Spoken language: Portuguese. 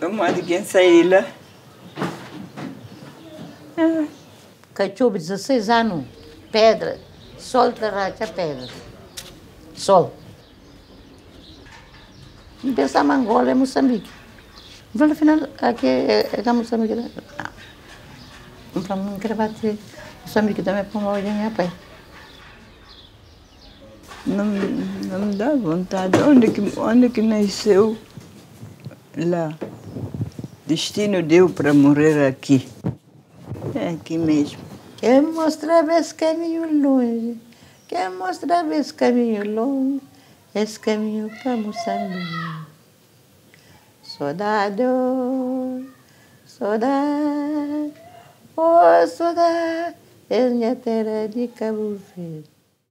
Como de quem saiu lá? Cachorro, 16 anos, pedra, sol terracha pedra, sol. Não pensava Angola é Moçambique. Então, no final, aqui é Moçambique. Não. Então, não quero bater. Moçambique também põe hoje em minha pé. Não me dá vontade. Onde que nasceu lá? Destino deu para morrer aqui. É aqui mesmo. Quer mostrar esse caminho longe, quer mostrar esse caminho longe, esse caminho para Moçambique. Saudade, saudade, oh saudade, é minha terra de Cabo Verde.